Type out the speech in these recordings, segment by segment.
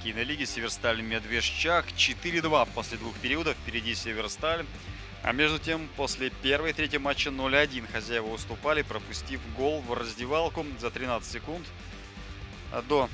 хоккейной лиги. Северсталь Медвежчак 4-2 после 2 периодов. Впереди Северсталь. А между тем, после первой и третьей матча 0-1 хозяева уступали, пропустив гол в раздевалку за 13 секунд до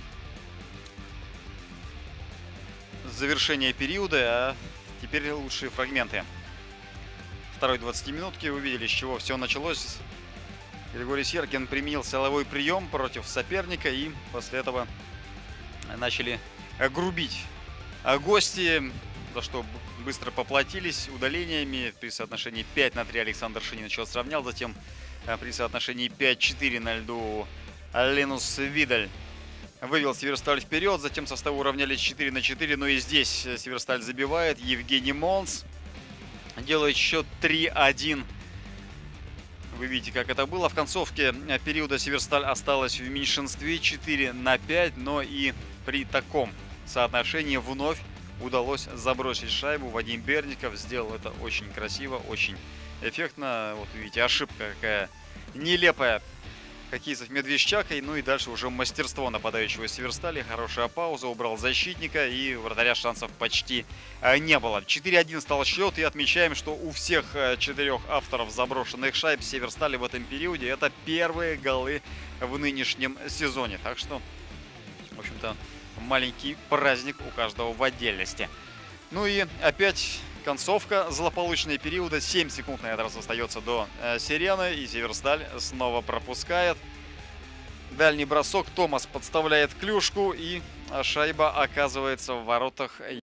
завершения периода. А теперь лучшие фрагменты второй 20-минутки. Увидели, с чего все началось. Григорий Серкин применил силовой прием против соперника, и после этого начали грубить гости, за что быстро поплатились удалениями. При соотношении 5-3 Александр Шинин сравнял. Затем при соотношении 5-4 на льду Линус Видаль вывел Северсталь вперед. Затем составы уравнялись 4-4. Но и здесь Северсталь забивает. Евгений Монс делает счет 3-1. Вы видите, как это было. В концовке периода Северсталь осталась в меньшинстве 4-5. Но и при таком соотношении вновь удалось забросить шайбу. Вадим Берников сделал это очень красиво, очень эффектно. Вот видите, ошибка какая нелепая хоккеистов Медвежчака. Ну и дальше уже мастерство нападающего Северстали. Хорошая пауза, убрал защитника, и у вратаря шансов почти не было. 4-1 стал счет, и отмечаем, что у всех 4 авторов заброшенных шайб Северстали в этом периоде это первые голы в нынешнем сезоне. Так что, в общем-то, маленький праздник у каждого в отдельности. Ну и опять концовка злополучного периода. 7 секунд на этот раз остается до сирены, и Северсталь снова пропускает. Дальний бросок. Томас подставляет клюшку, и шайба оказывается в воротах